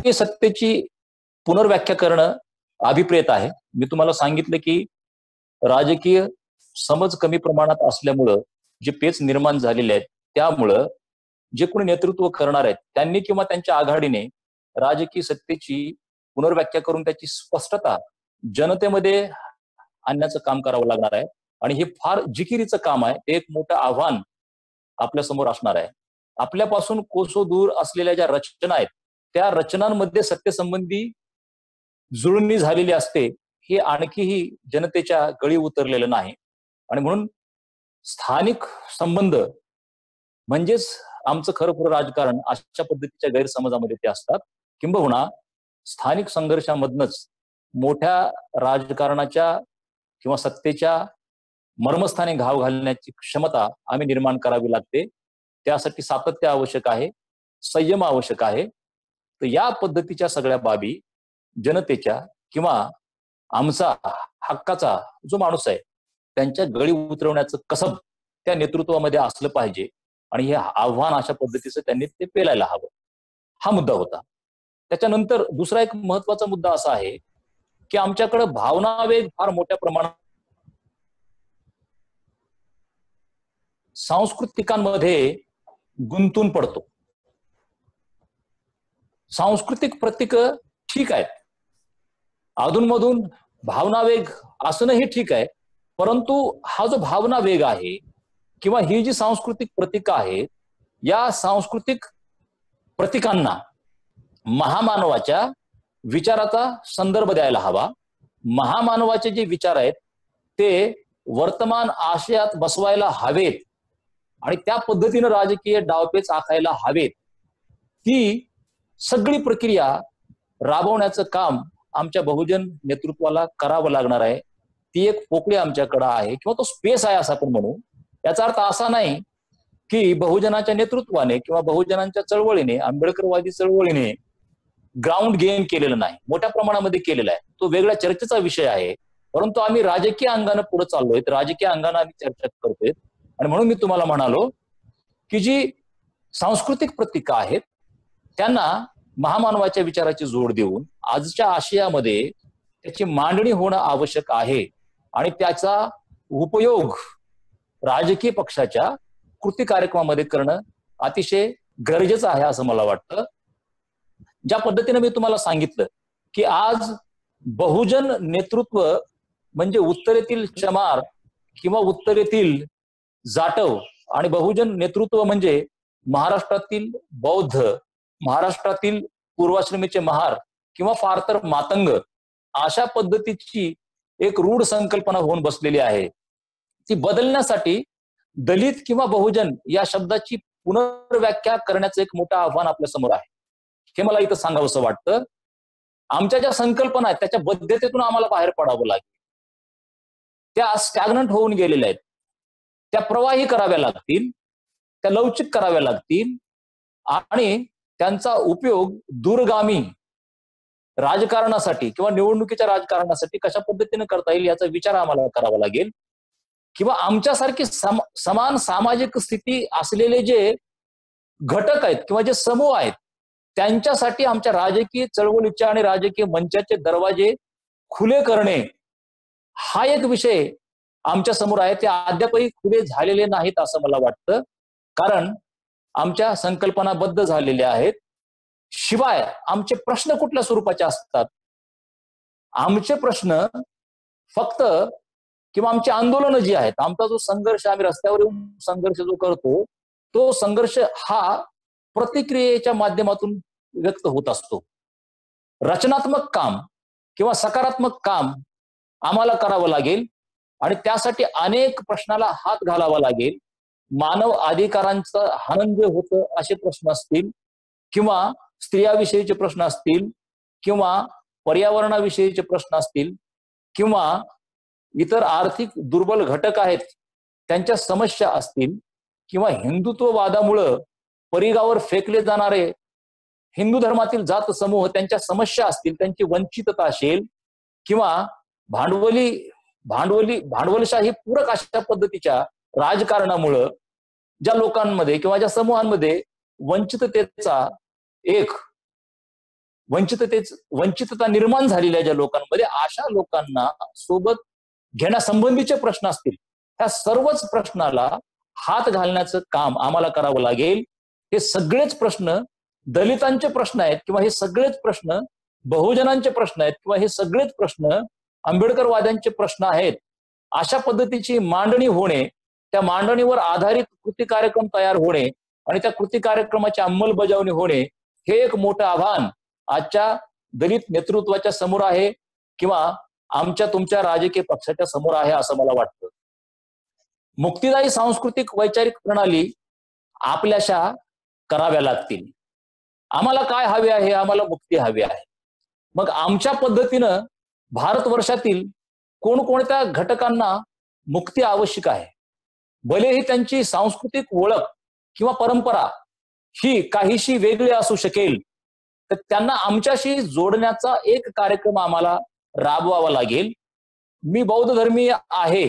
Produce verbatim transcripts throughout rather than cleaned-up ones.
राजकीय सत्तेची पुनर्व्याख्या करणं अभिप्रेत आहे. मी तुम्हाला सांगितलं की राजकीय समज कमी प्रमाणात असल्यामुळं जे पेच निर्माण झालेले आहेत, त्यामुळं जे कोणी नेतृत्व करणार आहेत त्यांनी किंवा त्यांच्या आघाडीने राजकीय सत्तेची पुनर्व्याख्या करून त्याची स्पष्टता जनतेमध्ये आणण्याचं काम करावं लागणार आहे. आणि हे फार जिकिरीचं काम आहे. ते एक मोठं आव्हान आपल्या समोर असणार आहे. आपल्यापासून कोसो दूर असलेल्या ज्या रचना आहेत, त्या रचनांमध्ये सत्तेसंबंधी जुळणी झालेली असते, हे आणखीही जनतेच्या गळी उतरलेलं नाही. आणि म्हणून स्थानिक संबंध म्हणजेच आमचं खरं खरं राजकारण अशा पद्धतीच्या गैरसमजामध्ये ते असतात. किंबहुना स्थानिक संघर्षामधनच मोठ्या राजकारणाच्या किंवा सत्तेच्या मर्मस्थानी घाव घालण्याची क्षमता आम्ही निर्माण करावी लागते. त्यासाठी सातत्य आवश्यक आहे, संयम आवश्यक आहे. तर या पद्धतीच्या सगळ्या बाबी जनतेच्या किंवा आमचा हक्काचा जो माणूस आहे त्यांच्या गळी उतरवण्याचं कसब त्या नेतृत्वामध्ये असलं पाहिजे. आणि हे आव्हान अशा पद्धतीचं त्यांनी ते पेलायला हवं. हा मुद्दा होता. त्याच्यानंतर दुसरा एक महत्वाचा मुद्दा असा आहे की आमच्याकडे भावनावेग फार मोठ्या प्रमाणात सांस्कृतिकांमध्ये गुंतून पडतो. सांस्कृतिक प्रतीक ठीक आहेत, अधूनमधून भावनावेग असणंही ठीक आहे, परंतु हा जो भावना वेग आहे किंवा ही जी सांस्कृतिक प्रतीक आहेत, या सांस्कृतिक प्रतीकांना महामानवाच्या विचाराचा संदर्भ द्यायला हवा. महामानवाचे जे विचार आहेत ते वर्तमान आशयात बसवायला हवेत आणि त्या पद्धतीनं राजकीय डावपेच आखायला हवेत. ती सगळी प्रक्रिया राबवण्याचं काम आमच्या बहुजन नेतृत्वाला करावं लागणार आहे. ती एक पोकळी आमच्याकडे आहे किंवा तो स्पेस आहे असं आपण म्हणू. याचा अर्थ असा नाही की बहुजनाच्या नेतृत्वाने किंवा बहुजनांच्या चळवळीने, आंबेडकरवादी चळवळीने ग्राउंड गेन केलेलं नाही, मोठ्या प्रमाणामध्ये केलेला आहे. तो वेगळ्या चर्चेचा विषय आहे. परंतु आम्ही राजकीय अंगाने पुढे चाललोय, राजकीय अंगाने आम्ही चर्चा करतोय. आणि म्हणून मी तुम्हाला म्हणालो की जी सांस्कृतिक प्रतीक आहेत त्यांना महामानवाच्या विचाराची जोड देऊन आजच्या आशयामध्ये त्याची मांडणी होणं आवश्यक आहे. आणि त्याचा उपयोग राजकीय पक्षाच्या कृती कार्यक्रमामध्ये करणं अतिशय गरजेचं आहे असं मला वाटतं. ज्या पद्धतीने मी तुम्हाला सांगितलं की आज बहुजन नेतृत्व म्हणजे उत्तरेतील चमार किंवा उत्तरेतील जाटव आणि बहुजन नेतृत्व म्हणजे महाराष्ट्रातील बौद्ध, महाराष्ट्रातील पूर्वाश्रमीचे महार किंवा फार तर मातंग, अशा पद्धतीची एक रूढ संकल्पना होऊन बसलेली आहे. ती बदलण्यासाठी दलित किंवा बहुजन या शब्दाची पुनर्व्याख्या करण्याचं एक मोठं आव्हान आपल्या समोर आहे. हे मला इथं सांगावंसं वाटतं. आमच्या ज्या संकल्पना आहेत त्याच्या बद्धतेतून आम्हाला बाहेर पडावं लागेल. त्या स्टॅग्नंट होऊन गेलेल्या आहेत, त्या प्रवाही कराव्या लागतील, त्या लवचिक कराव्या लागतील आणि त्यांचा उपयोग दूरगामी राजकारणासाठी किंवा निवडणुकीच्या राजकारणासाठी कशा पद्धतीने करता येईल याचा विचार आम्हाला करावा लागेल. किंवा आमच्यासारखी सम समान सामाजिक स्थिती असलेले जे घटक आहेत किंवा जे समूह आहेत त्यांच्यासाठी आमच्या राजकीय चळवळीच्या आणि राजकीय मंचाचे दरवाजे खुले करणे हा एक विषय आमच्या समोर आहे. ते अद्यापही खुले झालेले नाहीत असं मला वाटतं, कारण आमच्या संकल्पनाबद्ध झालेल्या आहेत. शिवाय आमचे प्रश्न कुठल्या स्वरूपाचे असतात? आमचे प्रश्न फक्त किंवा आमची आंदोलनं जी आहेत, आमचा जो संघर्ष, आम्ही रस्त्यावर येऊन संघर्ष जो करतो, तो संघर्ष हा प्रतिक्रियेच्या माध्यमातून व्यक्त होत असतो. रचनात्मक काम किंवा सकारात्मक काम आम्हाला करावं लागेल आणि त्यासाठी अनेक प्रश्नाला हात घालावा लागेल. मानव अधिकारांचं हनन जे होतं असे प्रश्न असतील किंवा स्त्रियाविषयीचे प्रश्न असतील किंवा पर्यावरणाविषयीचे प्रश्न असतील किंवा इतर आर्थिक दुर्बल घटक आहेत त्यांच्या समस्या असतील किंवा हिंदुत्ववादामुळं परिघावर फेकले जाणारे हिंदू धर्मातील जात समूह त्यांच्या समस्या असतील, त्यांची वंचितता असेल किंवा भांडवली भांडवली भांडवलशाही पूरक अशा पद्धतीच्या राजकारणामुळं ज्या लोकांमध्ये किंवा ज्या समूहांमध्ये वंचिततेचा एक वंचिततेच वंचितता निर्माण झालेल्या ज्या लोकांमध्ये अशा लोकांना सोबत घेण्यासंबंधीचे प्रश्न असतील, त्या सर्वच प्रश्नाला हात घालण्याचं काम आम्हाला करावं लागेल. हे सगळेच प्रश्न दलितांचे प्रश्न आहेत किंवा हे सगळेच प्रश्न बहुजनांचे प्रश्न आहेत किंवा हे सगळेच प्रश्न आंबेडकरवाद्यांचे प्रश्न आहेत. अशा पद्धतीची मांडणी होणे, त्या मांडणीवर आधारित कृती कार्यक्रम तयार होणे आणि त्या कृती कार्यक्रमाची अंमलबजावणी होणे हे एक मोठं आव्हान आजच्या दलित नेतृत्वाच्या समोर आहे किंवा आमच्या तुमच्या राजकीय पक्षाच्या समोर आहे असं मला वाटतं. मुक्तिदायी सांस्कृतिक वैचारिक प्रणाली आपल्याशा कराव्या लागतील. आम्हाला काय हवे आहे? आम्हाला मुक्ती हवी आहे. मग आमच्या पद्धतीनं भारतवर्षातील कोणकोणत्या घटकांना मुक्ती आवश्यक आहे, भलेही त्यांची सांस्कृतिक ओळख किंवा परंपरा ही काहीशी वेगळी असू शकेल, तर त्यांना आमच्याशी जोडण्याचा एक कार्यक्रम आम्हाला राबवावा लागेल. मी बौद्ध धर्मीय आहे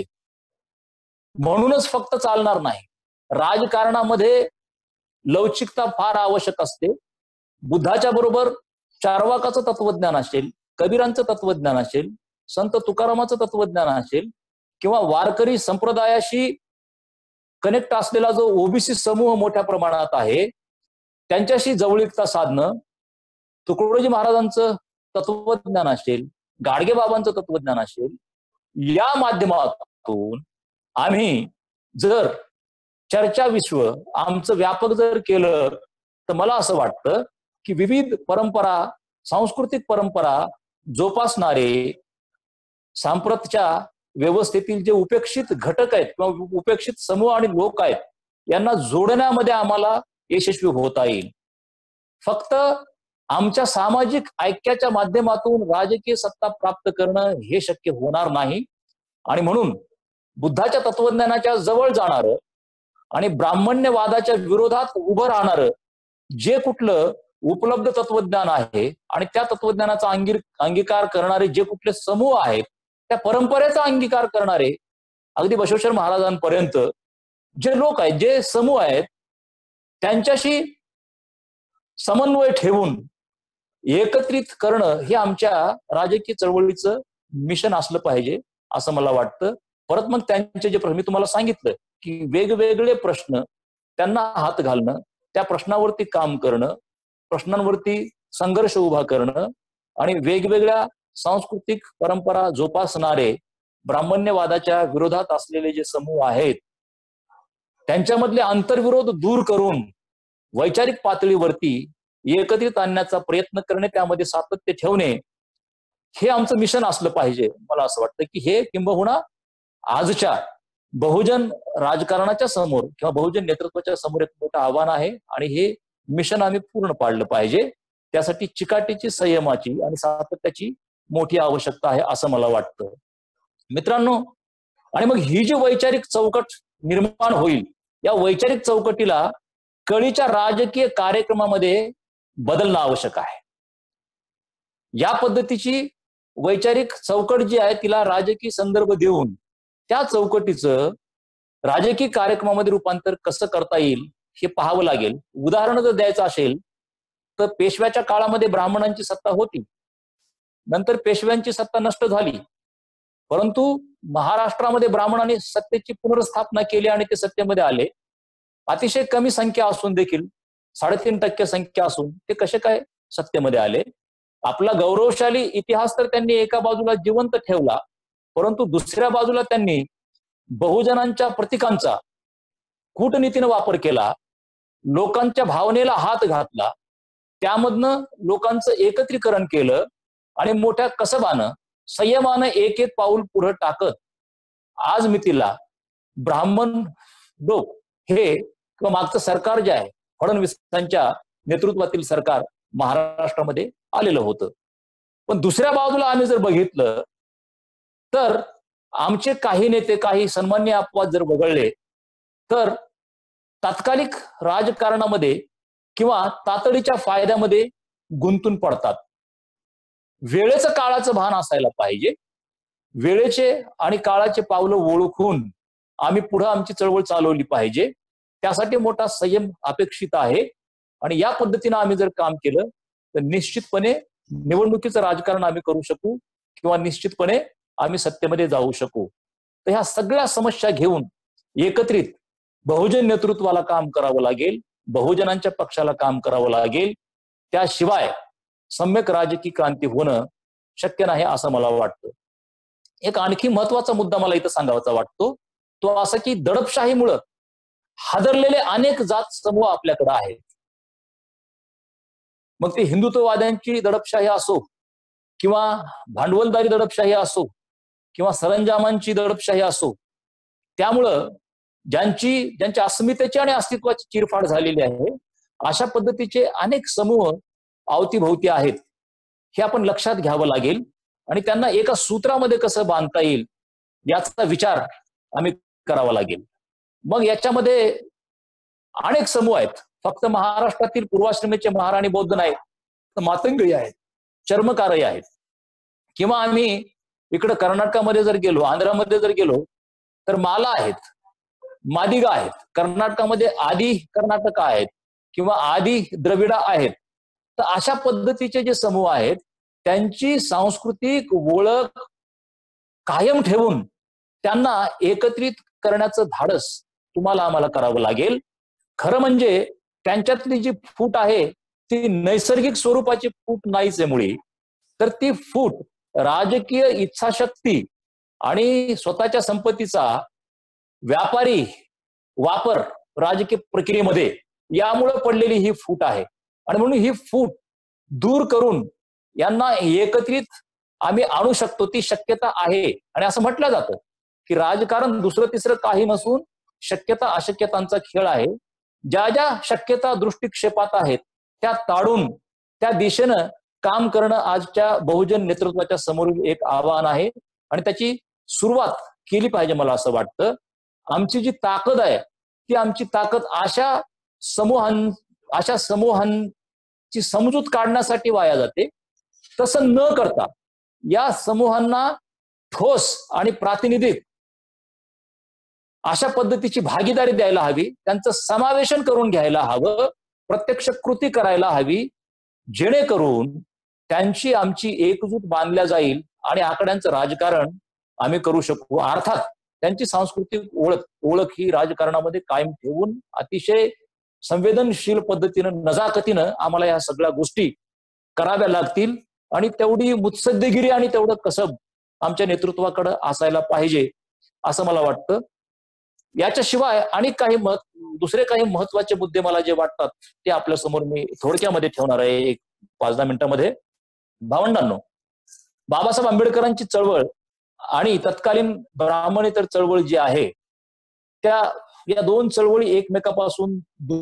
म्हणूनच फक्त चालणार नाही. राजकारणामध्ये लवचिकता फार आवश्यक असते. बुद्धाच्या बरोबर चार्वाकाचं तत्वज्ञान असेल, कबीरांचं तत्वज्ञान असेल, संत तुकारामाचं तत्वज्ञान असेल किंवा वारकरी संप्रदायाशी कनेक्ट असलेला जो ओबीसी समूह मोठ्या प्रमाणात आहे त्यांच्याशी जवळीकता साधणं, तुकडोजी महाराजांचं तत्वज्ञान असेल, गाडगे बाबांचं तत्वज्ञान असेल, या माध्यमातून आम्ही जर चर्चा विश्व आमचं व्यापक जर केलं तर मला असं वाटतं की विविध परंपरा, सांस्कृतिक परंपरा जोपासणारे सांप्रतच्या व्यवस्थेतील जे उपेक्षित घटक आहेत किंवा उपेक्षित समूह आणि लोक आहेत यांना जोडण्यामध्ये आम्हाला यशस्वी होता येईल. फक्त आमच्या सामाजिक ऐक्याच्या माध्यमातून राजकीय सत्ता प्राप्त करणं हे शक्य होणार नाही. आणि म्हणून बुद्धाच्या तत्वज्ञानाच्या जवळ जाणारं आणि ब्राह्मण्यवादाच्या विरोधात उभं राहणारं जे कुठलं उपलब्ध तत्वज्ञान आहे आणि त्या तत्वज्ञानाचा अंगी अंगीकार करणारे जे कुठले समूह आहेत, त्या परंपरेचा अंगीकार करणारे अगदी बसवेश्वर महाराजांपर्यंत जे लोक आहेत, जे समूह आहेत, त्यांच्याशी समन्वय ठेवून एकत्रित करणं हे आमच्या राजकीय चळवळीचं मिशन असलं पाहिजे असं मला वाटतं. परत मग त्यांचे जे प्रश्न मी तुम्हाला सांगितलं की वेगवेगळे प्रश्न त्यांना हात घालणं, त्या प्रश्नावरती काम करणं, प्रश्नांवरती संघर्ष उभा करणं आणि वेगवेगळ्या सांस्कृतिक परंपरा जोपासणारे ब्राह्मण्यवादाच्या विरोधात असलेले जे समूह आहेत त्यांच्यामधले आंतरविरोध दूर करून वैचारिक पातळीवरती एकत्रित आणण्याचा प्रयत्न करणे, त्यामध्ये सातत्य ठेवणे हे आमचं मिशन असलं पाहिजे. मला असं वाटतं की हे किंबहुना आजच्या बहुजन राजकारणाच्या समोर किंवा बहुजन नेतृत्वाच्या समोर एक मोठं आव्हान आहे आणि हे मिशन आम्ही पूर्ण पाडलं पाहिजे. त्यासाठी चिकाटीची, संयमाची आणि सातत्याची मोठी आवश्यकता आहे असं मला वाटतं. मित्रांनो, आणि मग ही जी वैचारिक चौकट निर्माण होईल, या वैचारिक चौकटीला कळीच्या राजकीय कार्यक्रमामध्ये बदलणं आवश्यक आहे. या पद्धतीची वैचारिक चौकट जी आहे तिला राजकीय संदर्भ देऊन त्या चौकटीचं राजकीय कार्यक्रमामध्ये रूपांतर कसं करता येईल हे पाहावं लागेल. उदाहरण जर द्यायचं असेल तर पेशव्याच्या काळामध्ये ब्राह्मणांची सत्ता होती, नंतर पेशव्यांची सत्ता नष्ट झाली, परंतु महाराष्ट्रामध्ये ब्राह्मणांनी सत्तेची पुनर्स्थापना केली आणि ते सत्तेमध्ये आले. अतिशय कमी संख्या असून देखील, साडेतीन टक्के संख्या असून ते कसे काय सत्तेमध्ये आले? आपला गौरवशाली इतिहास तर त्यांनी एका बाजूला जिवंत ठेवला, परंतु दुसऱ्या बाजूला त्यांनी बहुजनांच्या प्रतीकांचा कूटनीतीने वापर केला, लोकांच्या भावनेला हात घातला, त्यामधनं लोकांचं एकत्रीकरण केलं आणि मोठ्या कसबानं, संयमानं एक एक पाऊल पुढे टाकत आज मितीला ब्राह्मण लोक हे किंवा मागचं सरकार जे आहे फडणवीसांच्या नेतृत्वातील सरकार महाराष्ट्रामध्ये आलेलं होतं. पण दुसऱ्या बाजूला आम्ही जर बघितलं तर आमचे काही नेते, काही सन्मान्य अपवाद जर वगळले तर तात्कालिक राजकारणामध्ये किंवा तातडीच्या फायद्यामध्ये गुंतून पडतात. वेळेचं काळाचं भान असायला पाहिजे. वेळेचे आणि काळाचे पावलं ओळखून आम्ही पुढे आमची चळवळ चालवली पाहिजे. त्यासाठी मोठा संयम अपेक्षित आहे आणि या पद्धतीने आम्ही जर काम केलं तर निश्चितपणे निवडणुकीचं राजकारण आम्ही करू शकू किंवा निश्चितपणे आम्ही सत्तेमध्ये जाऊ शकू. तर ह्या सगळ्या समस्या घेऊन एकत्रित बहुजन नेतृत्वाला काम करावं लागेल, बहुजनांच्या पक्षाला काम करावं लागेल. त्याशिवाय सम्यक राजकीय क्रांती होणं शक्य नाही असं मला वाटतं. एक आणखी महत्वाचा मुद्दा मला इथं सांगावाचा वाटतो, तो असा की दडपशाहीमुळं हादरलेले अनेक जात समूह आपल्याकडे आहेत. मग ते हिंदुत्ववाद्यांची दडपशाही असो किंवा भांडवलदारी दडपशाही असो किंवा सरंजामांची दडपशाही असो, त्यामुळं ज्यांची ज्यांच्या अस्मितेची आणि अस्तित्वाची चिरफाड झालेली आहे, अशा पद्धतीचे अनेक समूह अवतीभोवती आहेत. हे आपण लक्षात घ्यावं लागेल आणि त्यांना एका सूत्रामध्ये कसं बांधता येईल याचा विचार आम्ही करावा लागेल. मग याच्यामध्ये अनेक समूह आहेत. फक्त महाराष्ट्रातील पूर्वाश्रमीचे महाराणी बौद्ध नाहीत, तर मातंगही आहेत, चर्मकारही आहेत. किंवा आम्ही इकडे कर्नाटकामध्ये जर गेलो, आंध्रामध्ये जर गेलो, तर माला आहेत, मादिगा आहेत. कर्नाटकामध्ये आदि कर्नाटक आहेत किंवा आदि द्रविडा आहेत. तर अशा पद्धतीचे जे समूह आहेत त्यांची सांस्कृतिक ओळख कायम ठेवून त्यांना एकत्रित करण्याचं धाडस तुम्हाला आम्हाला करावं लागेल. खरं म्हणजे त्यांच्यातली जी फूट आहे ती नैसर्गिक स्वरूपाची फूट नाहीच आहे मुळी, तर ती फूट राजकीय इच्छाशक्ती आणि स्वतःच्या संपत्तीचा व्यापारी वापर राजकीय प्रक्रियेमध्ये यामुळे पडलेली ही फूट आहे. आणि म्हणून ही फूट दूर करून यांना एकत्रित आम्ही आणू शकतो, ती शक्यता आहे. आणि असं म्हटलं जातं की राजकारण दुसरं तिसरं काही नसून शक्यता अशक्यतांचा खेळ आहे. ज्या ज्या शक्यता दृष्टिक्षेपात आहेत त्या ताडून त्या दिशेनं काम करणं आजच्या बहुजन नेतृत्वाच्या समोरील एक आव्हान आहे आणि त्याची सुरुवात केली पाहिजे. मला असं वाटतं आमची जी ताकद आहे ती आमची ताकद अशा समूहां अशा समूहांची समजूत काढण्यासाठी वाया जाते. तसं न करता या समूहांना ठोस आणि प्रातिनिधिक अशा पद्धतीची भागीदारी द्यायला हवी, त्यांचं समावेशन करून घ्यायला हवं, प्रत्यक्ष कृती करायला हवी, जेणेकरून त्यांची आमची एकजूट बांधल्या जाईल आणि आकड्यांचं राजकारण आम्ही करू शकू. अर्थात त्यांची सांस्कृतिक ओळख ओळख ही राजकारणामध्ये कायम ठेवून अतिशय संवेदनशील पद्धतीनं नजाकतीनं आम्हाला या सगळ्या गोष्टी कराव्या लागतील आणि तेवढी मुत्सद्देगिरी आणि तेवढं कसब आमच्या नेतृत्वाकडे असायला पाहिजे असं मला वाटतं. याच्याशिवाय आणि काही मत दुसरे काही महत्वाचे मुद्दे मला जे वाटतात ते आपल्या समोर मी थोडक्यामध्ये ठेवणार आहे एक पाच दहा मिनिटांमध्ये. भावंडांनो, बाबासाहेब आंबेडकरांची चळवळ आणि तत्कालीन ब्राह्मणेतर चळवळ जी आहे त्या या दोन चळवळी एकमेकापासून,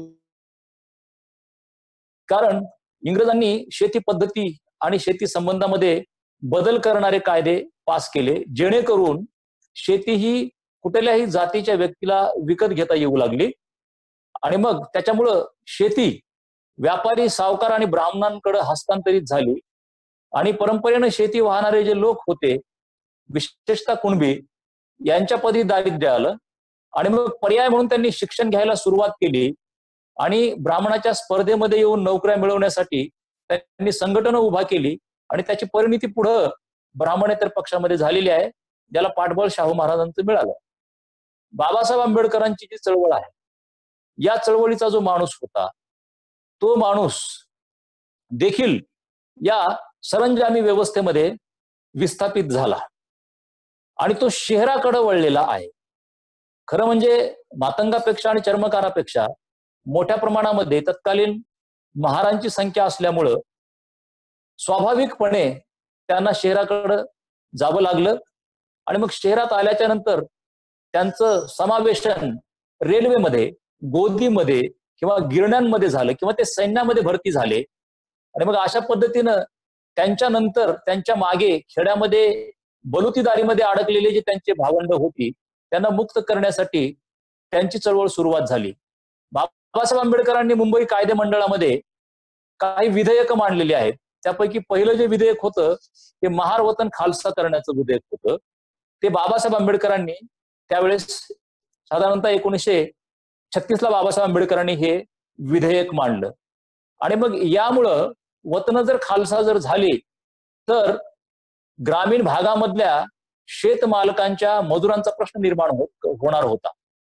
कारण इंग्रजांनी शेती पद्धती आणि शेती संबंधामध्ये बदल करणारे कायदे पास केले, जेणेकरून शेती ही कुठल्याही जातीच्या व्यक्तीला विकत घेता येऊ लागली. आणि मग त्याच्यामुळं शेती व्यापारी, सावकार आणि ब्राह्मणांकडे हस्तांतरित झाली आणि परंपरेनं शेती वाहणारे जे लोक होते, विशेषतः कुणबी, यांच्यापदी दारिद्र्य आलं. आणि मग पर्याय म्हणून त्यांनी शिक्षण घ्यायला सुरुवात केली आणि ब्राह्मणाच्या स्पर्धेमध्ये येऊन नोकऱ्या मिळवण्यासाठी त्यांनी संघटना उभा केली आणि त्याची परिणिती पुढं ब्राह्मणेतर पक्षामध्ये झालेली आहे, ज्याला पाठबळ शाहू महाराजांचं मिळालं. बाबासाहेब आंबेडकरांची जी चळवळ आहे या चळवळीचा जो माणूस होता तो माणूस देखील या सरंजामी व्यवस्थेमध्ये विस्थापित झाला आणि तो शहराकडे वळलेला आहे. खरं म्हणजे मातंगापेक्षा आणि चर्मकारापेक्षा मोठ्या प्रमाणामध्ये तत्कालीन महारांची संख्या असल्यामुळं स्वाभाविकपणे त्यांना शहराकडे जावं लागलं. आणि मग शहरात आल्याच्या नंतर त्यांचं समावेशन रेल्वेमध्ये, गोदीमध्ये किंवा गिरण्यांमध्ये झालं किंवा ते सैन्यामध्ये भरती झाले. आणि मग अशा पद्धतीनं त्यांच्या नंतर त्यांच्या मागे खेड्यामध्ये बलुतीदारीमध्ये अडकलेले जे त्यांचे भावंड होती त्यांना मुक्त करण्यासाठी त्यांची चळवळ सुरुवात झाली. बाबासाहेब आंबेडकरांनी मुंबई कायदे मंडळामध्ये काही विधेयक मांडलेली आहेत. त्यापैकी पहिलं जे विधेयक होतं ते महार वतन खालसा करण्याचं विधेयक होतं. ते बाबासाहेब आंबेडकरांनी त्यावेळेस साधारणतः एकोणीसशे छत्तीसला बाबासाहेब आंबेडकरांनी हे विधेयक मांडलं. आणि मग यामुळं वतन जर खालसा जर झाली तर ग्रामीण भागामधल्या शेतमालकांच्या मजुरांचा प्रश्न निर्माण होत होणार होता.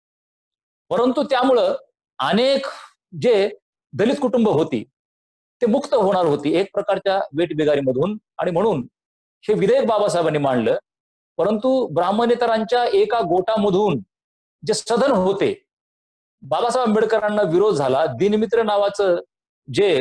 परंतु त्यामुळं अनेक जे दलित कुटुंब होती ते मुक्त होणार होती एक प्रकारच्या वेठबिगारीमधून, आणि म्हणून हे विधेयक बाबासाहेबांनी मांडलं. परंतु ब्राह्मणेतरांच्या एका गोटामधून जे सदन होते, बाबासाहेब आंबेडकरांना विरोध झाला. दिनमित्र नावाचं जे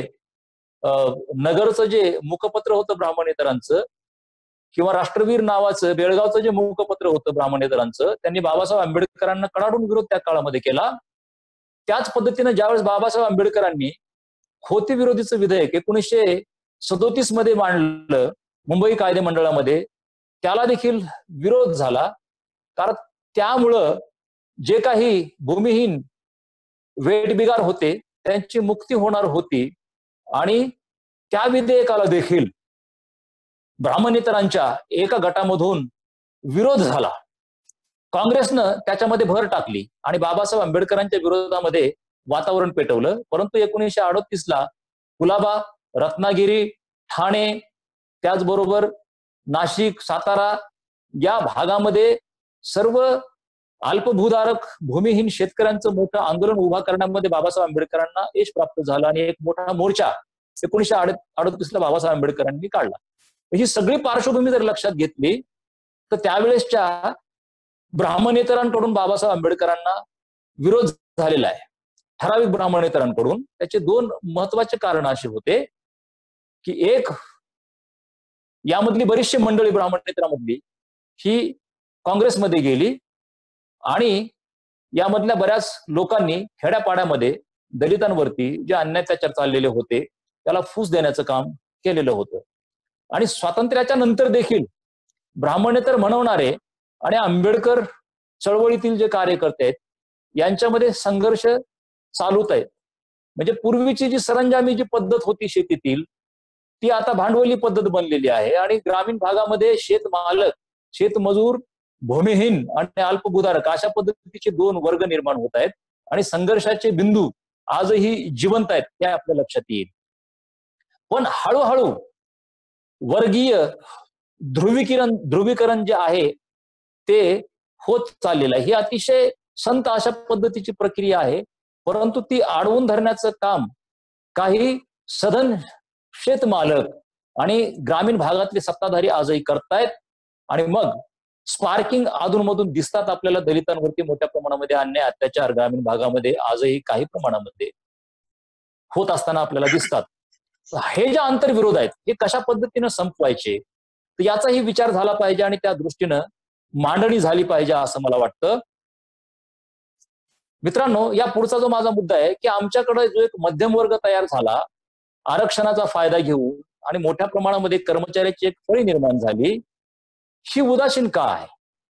नगरचं जे मुखपत्र होतं ब्राह्मणेतरांचं, किंवा राष्ट्रवीर नावाचं बेळगावचं जे मुखपत्र होतं ब्राह्मणेतरांचं, त्यांनी बाबासाहेब आंबेडकरांना कडाडून विरोध त्या काळामध्ये केला. त्याच पद्धतीने ज्यावेळेस बाबासाहेब आंबेडकरांनी खोती विरोधीचं विधेयक एकोणीसशे सदोतीस मध्ये मांडलं मुंबई कायदे मंडळामध्ये, त्याला देखील विरोध झाला. कारण त्यामुळं जे काही भूमिहीन वेठबिगार होते त्यांची मुक्ती होणार होती, आणि त्या विधेयकाला देखील ब्राह्मणेतरांच्या एका गटामधून विरोध झाला. काँग्रेसनं त्याच्यामध्ये भर टाकली आणि बाबासाहेब आंबेडकरांच्या विरोधामध्ये वातावरण पेटवलं. परंतु एकोणीसशे अडोतीस ला कुलाबा, रत्नागिरी, ठाणे, त्याचबरोबर नाशिक, सातारा या भागामध्ये सर्व अल्पभूधारक भूमिहीन शेतकऱ्यांचं मोठं आंदोलन उभा करण्यामध्ये बाबासाहेब आंबेडकरांना यश प्राप्त झालं, आणि एक मोठा मोर्चा एकोणीसशे अडोतीस ला बाबासाहेब आंबेडकरांनी काढला. ही सगळी पार्श्वभूमी जर लक्षात घेतली तर त्यावेळेसच्या ब्राह्मणेतरांकडून बाबासाहेब आंबेडकरांना विरोध झालेला आहे, ठराविक ब्राह्मणेतरांकडून. त्याचे दोन महत्वाचे कारण असे होते की एक, यामधली बरीचशी मंडळी ब्राह्मणेतरांमधली ही काँग्रेसमध्ये गेली, आणि यामधल्या बऱ्याच लोकांनी खेड्यापाड्यामध्ये दलितांवरती जे अन्याय अत्याचार चाललेले होते त्याला फूस देण्याचं काम केलेलं होतं. आणि स्वातंत्र्याच्या नंतर देखील ब्राह्मणेतर म्हणवणारे आणि आंबेडकर चळवळीतील जे कार्यकर्ते आहेत यांच्यामध्ये संघर्ष चालूच आहेत. म्हणजे पूर्वीची जी सरंजामी जी पद्धत होती शेतीतील, ती आता भांडवली पद्धत बनलेली आहे, आणि ग्रामीण भागामध्ये शेतमालक, शेतमजूर, भूमिहीन आणि अल्पभूधारक अशा पद्धतीचे दोन वर्ग निर्माण होत आहेत, आणि संघर्षाचे बिंदू आजही जिवंत आहेत हे आपल्या लक्षात येईल. पण हळूहळू वर्गीय ध्रुवीकरण ध्रुवीकरण जे आहे ते होत चाललेलं आहे. ही अतिशय संत अशा पद्धतीची प्रक्रिया आहे, परंतु ती अडवून धरण्याचं काम काही सधन शेतमालक आणि ग्रामीण भागातले सत्ताधारी आजही करतायत. आणि मग स्पार्किंग अधूनमधून दिसतात आपल्याला दलितांवरती मोठ्या प्रमाणामध्ये अन्याय अत्याचार ग्रामीण भागामध्ये आजही काही प्रमाणामध्ये होत असताना आपल्याला दिसतात. हे जे आंतरविरोध आहेत हे कशा पद्धतीनं संपवायचे तर याचाही विचार झाला पाहिजे, आणि त्या दृष्टीनं मांडणी झाली पाहिजे असं मला वाटतं. मित्रांनो, या पुढचा जो माझा मुद्दा आहे की आमच्याकडे जो एक मध्यम वर्ग तयार झाला आरक्षणाचा फायदा घेऊन, आणि मोठ्या प्रमाणामध्ये कर्मचाऱ्याची एक फळी निर्माण झाली, ही उदासीन का आहे?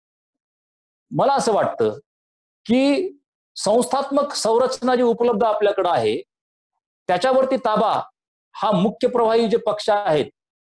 मला असं वाटतं की संस्थात्मक संरचना जी उपलब्ध आपल्याकडे आहे त्याच्यावरती ताबा हा मुख्य प्रवाही जे पक्ष आहेत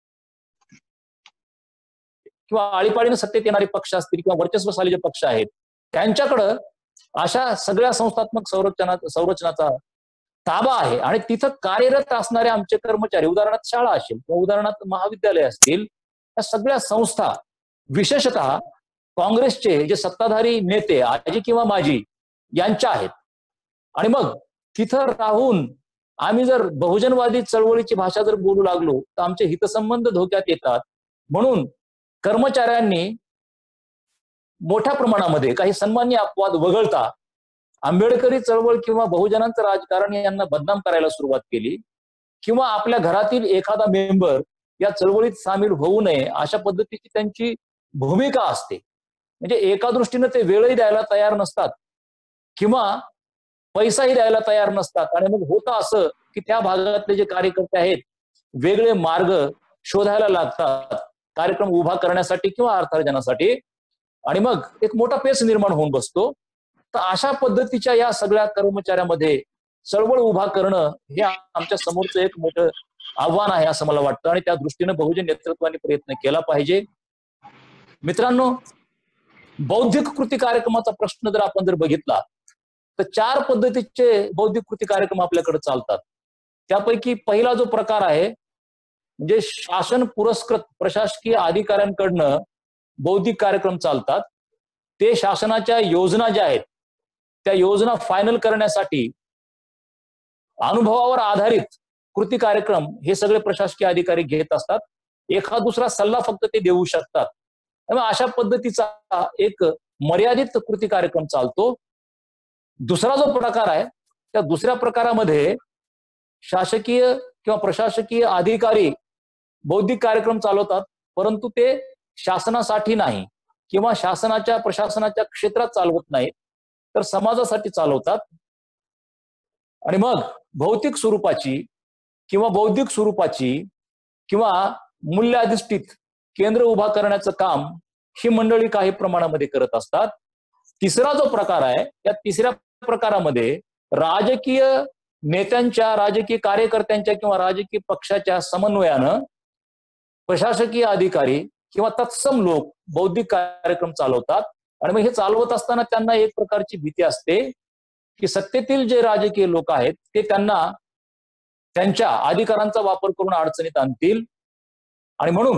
किंवा आळीपाळीने सत्तेत येणारे पक्ष असतील किंवा वर्चस्वशाली जे पक्ष आहेत त्यांच्याकडं अशा सगळ्या संस्थात्मक संरचना संरचनाचा ताबा आहे, आणि तिथं कार्यरत असणारे आमचे कर्मचारी, उदाहरणार्थ शाळा असेल किंवा उदाहरणार्थ महाविद्यालय असतील, या सगळ्या संस्था विशेषतः काँग्रेसचे जे सत्ताधारी नेते आजी किंवा माजी यांच्या आहेत. आणि मग तिथं राहून आम्ही जर बहुजनवादी चळवळीची भाषा जर बोलू लागलो तर आमचे हितसंबंध धोक्यात येतात. म्हणून कर्मचाऱ्यांनी मोठ्या प्रमाणामध्ये काही सन्मान्य अपवाद वगळता आंबेडकरी चळवळ किंवा बहुजनांचं राजकारण यांना बदनाम करायला सुरुवात केली, किंवा आपल्या घरातील एखादा मेंबर या चळवळीत सामील होऊ नये अशा पद्धतीची त्यांची भूमिका असते. म्हणजे एका दृष्टीने ते वेळही द्यायला तयार नसतात किंवा पैसाही द्यायला तयार नसतात, आणि मग होतं असं की त्या भागातले जे कार्यकर्ते आहेत वेगळे मार्ग शोधायला लागतात कार्यक्रम उभा करण्यासाठी किंवा अर्थार्जनासाठी, आणि मग एक मोठा पेच निर्माण होऊन बसतो. तर अशा पद्धतीच्या या सगळ्या कर्मचाऱ्यामध्ये चळवळ उभा करणं हे आमच्या समोरचं एक मोठं आव्हान आहे असं मला वाटतं, आणि त्या दृष्टीने बहुजन नेतृत्वाने प्रयत्न केला पाहिजे. मित्रांनो, बौद्धिक कृती कार्यक्रमाचा प्रश्न जर आपण जर बघितला तर चार पद्धतीचे बौद्धिक कृती कार्यक्रम आपल्याकडे चालतात. त्यापैकी पहिला जो प्रकार आहे म्हणजे शासन पुरस्कृत प्रशासकीय अधिकाऱ्यांकडनं बौद्धिक कार्यक्रम चालतात. ते शासनाच्या योजना ज्या आहेत त्या योजना फायनल करण्यासाठी अनुभवावर आधारित कृती कार्यक्रम हे सगळे प्रशासकीय अधिकारी घेत असतात. एखाद दुसरा सल्ला फक्त ते देऊ शकतात. त्यामुळे अशा पद्धतीचा एक मर्यादित कृती कार्यक्रम चालतो. दुसरा जो प्रकार आहे त्या दुसऱ्या प्रकारामध्ये शासकीय किंवा प्रशासकीय अधिकारी बौद्धिक कार्यक्रम चालवतात, परंतु ते शासनासाठी नाही किंवा शासनाच्या प्रशासनाच्या क्षेत्रात चालवत नाहीत, तर समाजासाठी चालवतात. आणि मग भौतिक स्वरूपाची किंवा बौद्धिक स्वरूपाची किंवा मूल्य अधिष्ठित केंद्र उभा करण्याचं काम ही मंडळी काही प्रमाणामध्ये करत असतात. तिसरा जो प्रकार आहे त्या तिसऱ्या प्रकारामध्ये राजकीय नेत्यांच्या, राजकीय कार्यकर्त्यांच्या किंवा राजकीय पक्षाच्या समन्वयानं प्रशासकीय अधिकारी किंवा तत्सम लोक बौद्धिक कार्यक्रम चालवतात. आणि मग हे चालवत असताना त्यांना एक प्रकारची भीती असते की सत्तेतील जे राजकीय लोक आहेत ते त्यांना त्यांच्या अधिकारांचा वापर करून अडचणीत आणतील. आणि म्हणून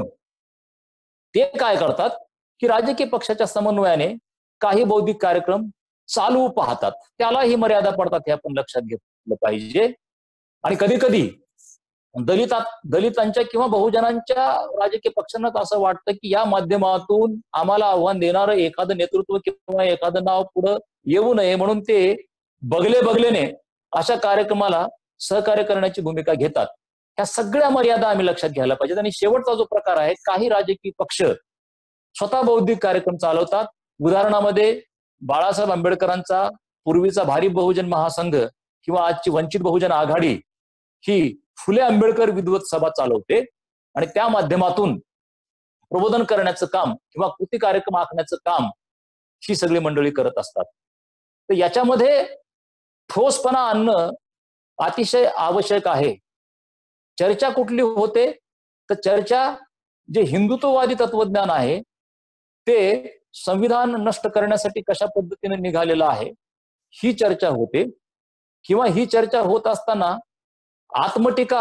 ते काय करतात की राजकीय पक्षाच्या समन्वयाने काही बौद्धिक कार्यक्रम चालवू पाहतात. त्यालाही मर्यादा पडतात हे आपण लक्षात घेतलं पाहिजे. आणि कधी कधी दलितात दलितांच्या किंवा बहुजनांच्या राजकीय पक्षांना असं वाटतं की या माध्यमातून आम्हाला आव्हान देणारं एखादं नेतृत्व किंवा एखादं नाव पुढं येऊ नये म्हणून ते बगले बगलेने अशा कार्यक्रमाला सहकार्य करण्याची भूमिका घेतात. ह्या सगळ्या मर्यादा आम्ही लक्षात घ्यायला पाहिजेत. आणि शेवटचा जो प्रकार आहे, काही राजकीय पक्ष स्वतः बौद्धिक कार्यक्रम चालवतात. उदाहरणामध्ये बाळासाहेब आंबेडकरांचा पूर्वीचा भारिप बहुजन महासंघ किंवा आजची वंचित बहुजन आघाडी ही फुले आंबेडकर विद्वत सभा चालवते आणि त्या माध्यमातून प्रबोधन करण्याचं काम किंवा कृती कार्यक्रम आखण्याचं काम ही सगळी मंडळी करत असतात. तर याच्यामध्ये ठोसपणा आणणं अतिशय आवश्यक आहे. चर्चा कुठली होते तर चर्चा जे हिंदुत्ववादी तत्वज्ञान आहे ते संविधान नष्ट करण्यासाठी कशा पद्धतीने निघालेलं आहे ही चर्चा होते. किंवा ही चर्चा होत असताना आत्मटीका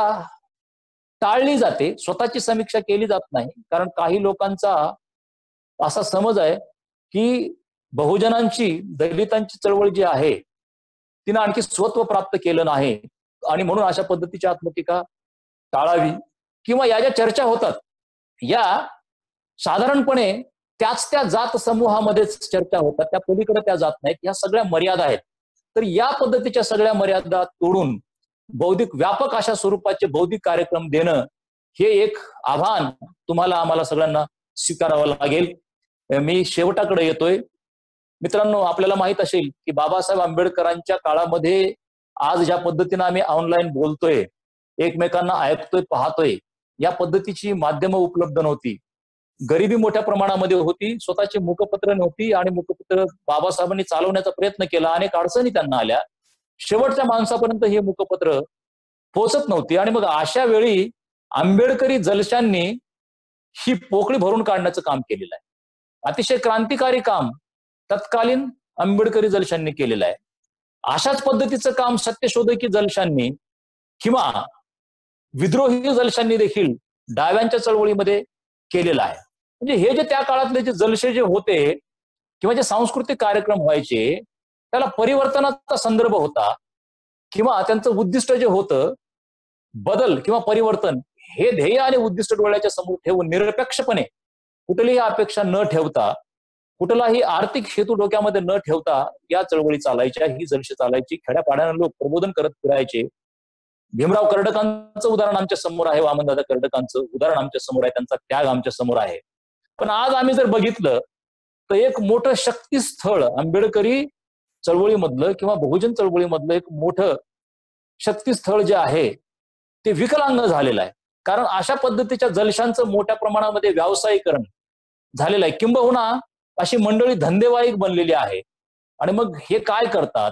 टाळली जाते, स्वतःची समीक्षा केली जात नाही. कारण काही लोकांचा असा समज आहे की बहुजनांची, दलितांची चळवळ जी आहे तिनं आणखी स्वत्व प्राप्त केलं नाही आणि म्हणून अशा पद्धतीची आत्मटीका टाळावी. किंवा या ज्या चर्चा होतात या साधारणपणे त्याच त्या जात समूहामध्येच चर्चा होतात, त्या पलीकडे त्या जात नाहीत. या सगळ्या मर्यादा आहेत. तर या पद्धतीच्या सगळ्या मर्यादा तोडून बौद्धिक व्यापक अशा स्वरूपाचे बौद्धिक कार्यक्रम देणं हे एक आव्हान तुम्हाला आम्हाला सगळ्यांना स्वीकारावं लागेल. मी शेवटाकडे येतोय. मित्रांनो, आपल्याला माहित असेल की बाबासाहेब आंबेडकरांच्या काळामध्ये आज ज्या पद्धतीने आम्ही ऑनलाईन बोलतोय, एकमेकांना ऐकतोय, पाहतोय, या पद्धतीची माध्यमं उपलब्ध नव्हती. गरिबी मोठ्या प्रमाणामध्ये होती, स्वतःची मुखपत्र नव्हती आणि मुखपत्र बाबासाहेबांनी चालवण्याचा प्रयत्न केला. अनेक अडचणी त्यांना आल्या. शेवटच्या माणसापर्यंत हे मुखपत्र पोहोचत नव्हती. आणि मग अशा वेळी आंबेडकरी जलशांनी ही पोकळी भरून काढण्याचं काम केलेलं आहे. अतिशय क्रांतिकारी काम तत्कालीन आंबेडकरी जलशांनी केलेलं आहे. अशाच पद्धतीचं काम सत्यशोधकी जलशांनी किंवा विद्रोही जलशांनी देखील डाव्यांच्या चळवळीमध्ये केलेलं आहे. म्हणजे हे जे त्या काळातले जे जलशे जे होते किंवा जे सांस्कृतिक कार्यक्रम व्हायचे त्याला परिवर्तनाचा संदर्भ होता किंवा त्यांचं उद्दिष्ट जे होतं बदल किंवा परिवर्तन हे ध्येय आणि उद्दिष्ट डोळ्याच्या समोर ठेवून निरपेक्षपणे कुठलीही अपेक्षा न ठेवता, कुठलाही आर्थिक हेतू डोक्यामध्ये न ठेवता या चळवळी चालायच्या, ही जलशे चालायची. खेड्यापाड्यानं लोक प्रबोधन करत फिरायचे. भीमराव कर्डकांचं उदाहरण आमच्या समोर आहे, वामनदादा कर्डकांचं उदाहरण आमच्या समोर आहे, त्यांचा त्याग आमच्या समोर आहे. पण आज आम्ही जर बघितलं तर एक मोठं शक्तीस्थळ आंबेडकरी चळवळीमधलं किंवा बहुजन चळवळीमधलं एक मोठं शक्तीस्थळ जे आहे ते विकलांग झालेलं आहे. कारण अशा पद्धतीच्या जलशांचं मोठ्या प्रमाणामध्ये व्यावसायीकरण झालेलं आहे. किंबहुना अशी मंडळी धंदेवाईक बनलेली आहे. आणि मग हे काय करतात,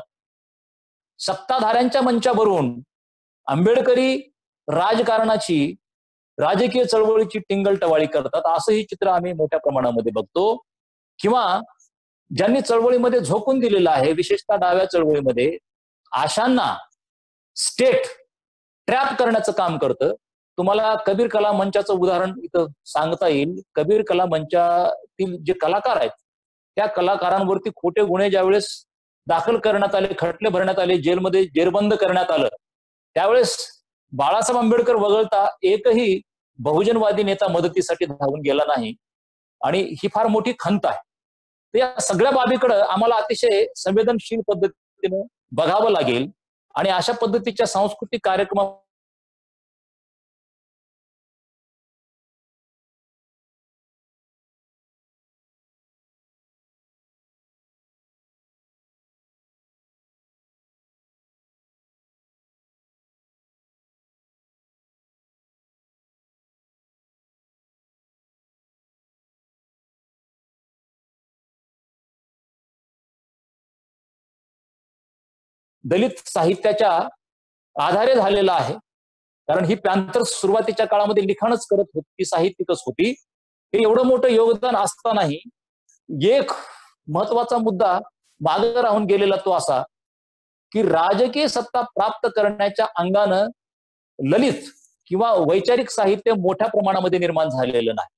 सत्ताधाऱ्यांच्या मंचावरून आंबेडकरी राजकारणाची, राजकीय चळवळीची टिंगलटवाळी करतात. असंही चित्र आम्ही मोठ्या प्रमाणामध्ये बघतो. किंवा ज्यांनी चळवळीमध्ये झोकून दिलेलं आहे, विशेषतः डाव्या चळवळीमध्ये, अशांना स्टेट ट्रॅप करण्याचं काम करतं. तुम्हाला कबीर कला मंचाचं उदाहरण इथं सांगता येईल. कबीर कला मंचातील जे कलाकार आहेत त्या कलाकारांवरती खोटे गुन्हे ज्यावेळेस दाखल करण्यात आले, खटले भरण्यात आले, जेलमध्ये जेरबंद करण्यात आलं, त्यावेळेस बाळासाहेब आंबेडकर वगळता एकही बहुजनवादी नेता मदतीसाठी धावून गेला नाही. आणि ही फार मोठी खंत आहे. तर या सगळ्या बाबीकडे आम्हाला अतिशय संवेदनशील पद्धतीने बघावं लागेल आणि अशा पद्धतीच्या सांस्कृतिक कार्यक्रम दलित साहित्याच्या आधारे झालेला आहे. कारण ही पॅन्थर सुरुवातीच्या काळामध्ये लिखाणच करत होती, साहित्यिकच होती. हे एवढं मोठं योगदान असतानाही एक महत्वाचा मुद्दा मागे राहून गेलेला तो असा की राजकीय सत्ता प्राप्त करण्याच्या अंगानं ललित किंवा वैचारिक साहित्य मोठ्या प्रमाणामध्ये निर्माण झालेलं नाही.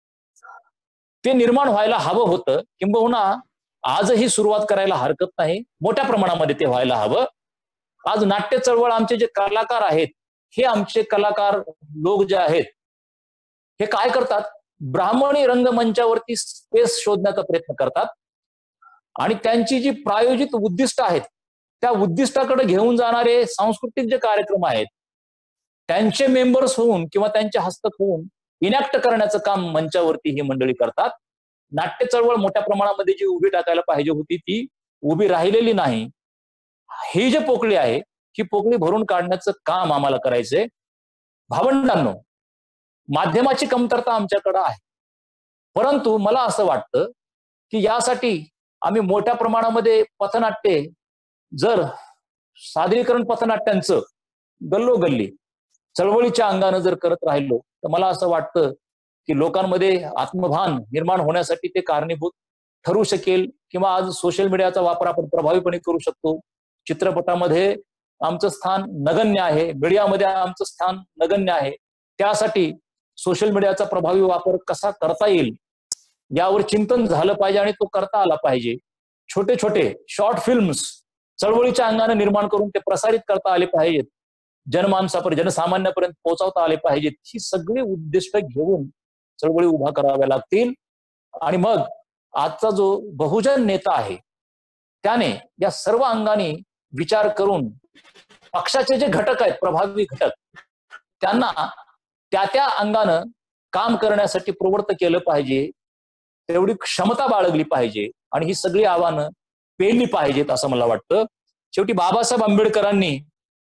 ते निर्माण व्हायला हवं होतं, किंबहुना आजही सुरुवात करायला हरकत नाही, मोठ्या प्रमाणामध्ये ते व्हायला हवं. आज नाट्य चळवळ आमचे जे कलाकार आहेत, हे आमचे कलाकार लोक जे आहेत हे काय करतात, ब्राह्मणी रंगमंचावरती स्पेस शोधण्याचा प्रयत्न करतात आणि त्यांची जी प्रायोजित उद्दिष्ट आहेत त्या उद्दिष्टाकडे घेऊन जाणारे सांस्कृतिक जे कार्यक्रम आहेत त्यांचे मेंबर्स होऊन किंवा त्यांचे हस्तक होऊन इनॅक्ट करण्याचं काम मंचावरती ही मंडळी करतात. नाट्य चळवळ मोठ्या प्रमाणामध्ये जी उभी टाकायला पाहिजे होती ती उभी राहिलेली नाही. ही जे पोकळी आहे ही पोकळी भरून काढण्याचं काम आम्हाला करायचंय. भावंडांनो, माध्यमाची कमतरता आमच्याकडे आहे, परंतु मला असं वाटतं की यासाठी आम्ही मोठ्या प्रमाणामध्ये पथनाट्ये, जर सादरीकरण पथनाट्यांचं गल्लोगल्ली चळवळीच्या अंगानं जर करत राहिलो तर मला असं वाटतं की लोकांमध्ये आत्मभान निर्माण होण्यासाठी ते कारणीभूत ठरू शकेल. किंवा आज सोशल मीडियाचा वापर आपण प्रभावीपणे करू शकतो. चित्रपटामध्ये आमचं स्थान नगण्य आहे, मीडियामध्ये आमचं स्थान नगण्य आहे. त्यासाठी सोशल मीडियाचा प्रभावी वापर कसा करता येईल यावर चिंतन झालं पाहिजे आणि तो करता आला पाहिजे. छोटे छोटे शॉर्ट फिल्म्स चळवळीच्या अंगाने निर्माण करून ते प्रसारित करता आले पाहिजेत, जनमानसापर्यंत जनसामान्यापर्यंत पोहोचवता आले पाहिजेत. ही सगळी उद्दिष्ट घेऊन चळवळी उभा कराव्या लागतील. आणि मग आजचा जो बहुजन नेता आहे त्याने या सर्व अंगाने विचार करून पक्षाचे जे घटक आहेत, प्रभावी घटक, त्यांना त्या त्या अंगानं काम करण्यासाठी प्रवृत्त केलं पाहिजे, तेवढी क्षमता बाळगली पाहिजे आणि ही सगळी आव्हानं पेलली पाहिजेत असं मला वाटतं. शेवटी बाबासाहेब आंबेडकरांनी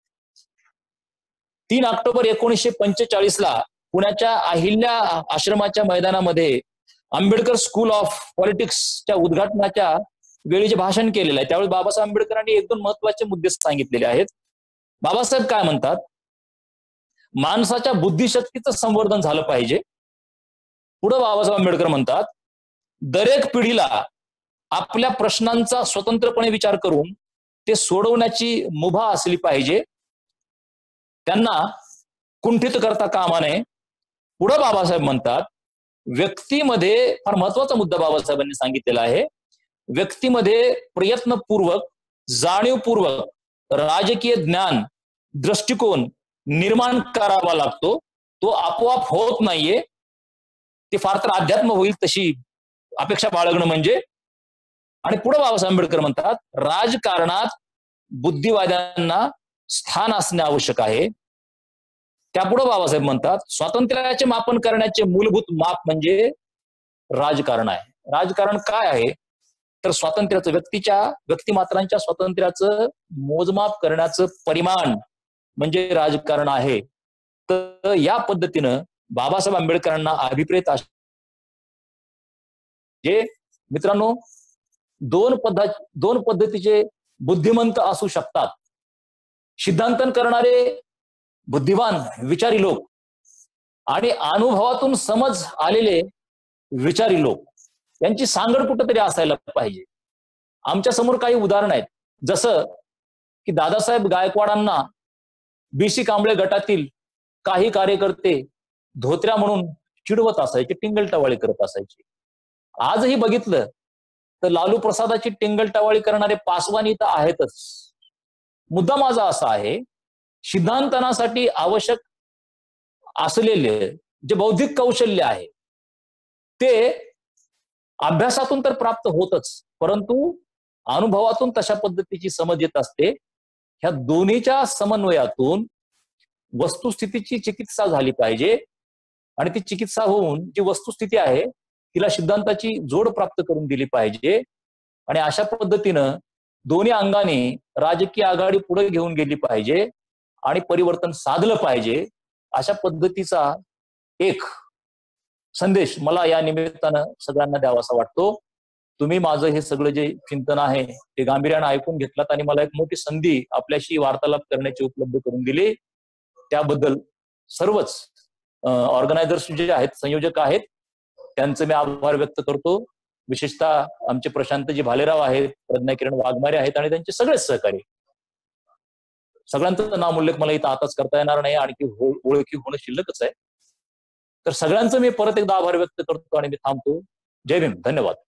तीन ऑक्टोबर एकोणीसशे पंचेचाळीस ला पुण्याच्या अहिल्या आश्रमाच्या मैदानामध्ये आंबेडकर स्कूल ऑफ पॉलिटिक्सच्या उद्घाटनाच्या वेळी जे भाषण केलेलं आहे त्यावेळी बाबासाहेब आंबेडकरांनी एक दोन महत्वाचे मुद्दे सांगितलेले आहेत. बाबासाहेब काय म्हणतात, माणसाच्या बुद्धिशक्तीचं संवर्धन झालं पाहिजे. पुढे बाबासाहेब आंबेडकर म्हणतात, दरेक पिढीला आपल्या प्रश्नांचा स्वतंत्रपणे विचार करून ते सोडवण्याची मुभा असली पाहिजे, त्यांना कुंठित करता कामा नये. पुढे बाबासाहेब म्हणतात, व्यक्तीमध्ये, फार महत्वाचा मुद्दा बाबासाहेबांनी सांगितलेला आहे, व्यक्तीमध्ये प्रयत्नपूर्वक जाणीवपूर्वक राजकीय ज्ञान दृष्टिकोन निर्माण करावा लागतो. तो आपोआप होत नाहीये, ते फार तर अध्यात्म होईल तशी अपेक्षा बाळगणं म्हणजे. आणि पुढे बाबासाहेब आंबेडकर म्हणतात, राजकारणात बुद्धिवाद्यांना स्थान असणे आवश्यक आहे. त्यापुढे बाबासाहेब म्हणतात, स्वातंत्र्याचे मापन करण्याचे मूलभूत माप म्हणजे राजकारण आहे. राजकारण काय आहे तर स्वातंत्र्याचं, व्यक्तीच्या व्यक्तिमात्रांच्या स्वातंत्र्याचं मोजमाप करण्याचं परिमाण म्हणजे राजकारण आहे. तर या पद्धतीनं बाबासाहेब आंबेडकरांना अभिप्रेत जे मित्रांनो, दोन पद्धत दोन पद्धतीचे बुद्धिमंत असू शकतात. सिद्धांतन करणारे बुद्धिवान विचारी लोक आणि अनुभवातून समज आलेले विचारी लोक यांची सांगड कुठेतरी असायला पाहिजे. आमच्या समोर काही उदाहरण आहेत, जसं की दादासाहेब गायकवाडांना बीसी कांबळे गटातील काही कार्यकर्ते धोत्र्या म्हणून चिडवत असायचे, टिंगलटवाळी करत असायचे. आजही बघितलं तर लालू प्रसादाची टिंगलटवाळी करणारे पासवान इथं आहेतच. मुद्दा माझा असा आहे, सिद्धांतनासाठी आवश्यक असलेले जे बौद्धिक कौशल्य आहे ते अभ्यासातून तर प्राप्त होतच, परंतु अनुभवातून तशा पद्धतीची समज येत असते. ह्या दोन्हीच्या समन्वयातून वस्तुस्थितीची चिकित्सा झाली पाहिजे आणि ती चिकित्सा होऊन जी वस्तुस्थिती आहे तिला सिद्धांताची जोड प्राप्त करून दिली पाहिजे. आणि अशा पद्धतीनं दोन्ही अंगाने राजकीय आघाडी पुढे घेऊन गेली पाहिजे आणि परिवर्तन साधलं पाहिजे. अशा पद्धतीचा एक संदेश मला या निमित्तानं सगळ्यांना द्यावासा वाटतो. तुम्ही माझं हे सगळं जे चिंतन आहे ते गांभीर्यानं ऐकून घेतलात आणि मला एक मोठी संधी आपल्याशी वार्तालाप करण्याची उपलब्ध करून दिली. त्याबद्दल सर्वच ऑर्गनायझर्स जे आहेत, संयोजक आहेत, त्यांचे मी आभार व्यक्त करतो. विशेषतः आमचे प्रशांतजी भालेराव आहेत, प्रज्ञा किरण वाघमारे आहेत आणि त्यांचे सगळेच सहकारी. सगळ्यांचं नामोल्लेख मला इथं आताच करता येणार नाही, आणखी ओळखी होणं शिल्लकच आहे. तर सगळ्यांचं मी परत एकदा आभार व्यक्त करतो आणि मी थांबतो. जय भीम, धन्यवाद.